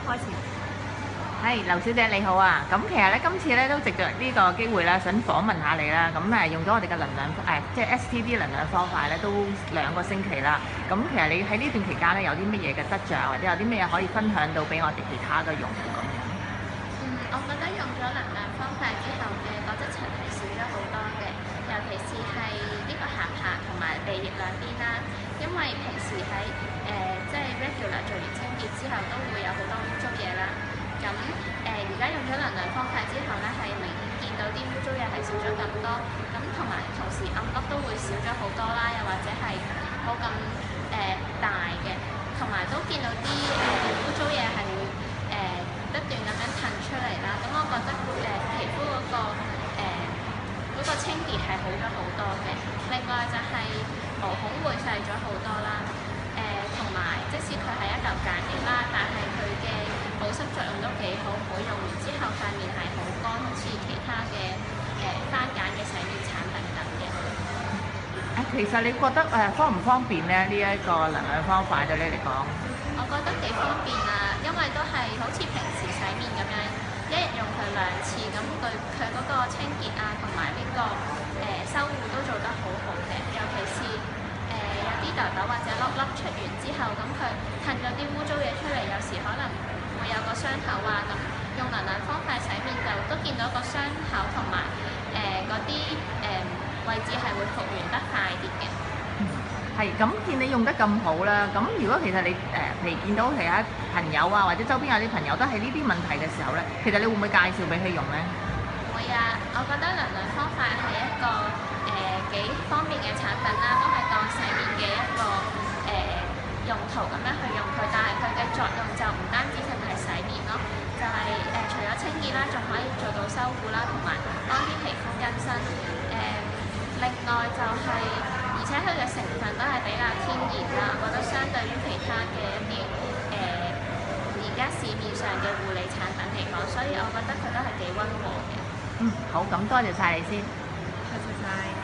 開始。 係，劉小姐你好啊！咁其實咧，今次咧都藉着呢個機會啦，想訪問下你啦。咁用咗我哋嘅能量即係 STD 能量方法咧，都2個星期啦。咁其實你喺呢段期間咧，有啲乜嘢嘅得着，或者有啲乜嘢可以分享到俾我哋其他嘅用戶咁樣？ 我覺得用咗能量方法之後嘅角質層係少咗好多嘅，尤其是係呢個下巴同埋鼻翼兩邊啦。因為平時喺即係 regular 做完清潔之後，都會有好多污糟嘢啦。咁而家用咗能量方法之後咧，係明顯見到啲污糟嘢係少咗咁多，咁同埋同時暗粒都會少咗好多啦，又或者係冇咁大嘅，同埋都見到啲污糟嘢係會不斷咁樣騰出嚟啦。咁我覺得皮膚嗰個清潔係好咗好多嘅。另外就係毛孔會細咗好多啦。同埋即使佢係一嚿鹼液啦，但係佢嘅保濕作用都幾好，每用完之後塊面係好乾，好似其他嘅番梘嘅洗面產品等嘅。 其實你覺得方唔方便咧？呢一個能量方法對你嚟講？ 我覺得幾方便啊，因為都係好似平時洗面咁樣，一日用佢2次，咁對佢嗰個清潔啊同埋呢個修護都做得好好嘅，尤其是有啲痘痘或者粒粒出完之後，咁佢褪咗啲污糟嘢出嚟，有時可能會有個傷口啊，咁用能量方法洗面就都見到個傷口同埋嗰啲位置係會復原得快啲嘅。 係，咁見你用得咁好啦，咁如果其實你譬如見到其他朋友啊，或者周邊有啲朋友都係呢啲問題嘅時候咧，其實你會唔會介紹俾佢用咧？ 會啊，我覺得能量方法係一個幾方便嘅產品啦，都係當洗面嘅一個用途咁樣去用佢，但係佢嘅作用就唔單止淨係洗面咯，就係除咗清潔啦，仲可以做到修護啦，同埋幫啲皮膚更新。另外就係、而且佢嘅成分都係比較天然啦，我覺得相對於其他嘅一啲而家市面上嘅護理產品嚟講，所以我覺得佢都係幾溫和嘅。 好，咁多謝晒你先。 多謝晒。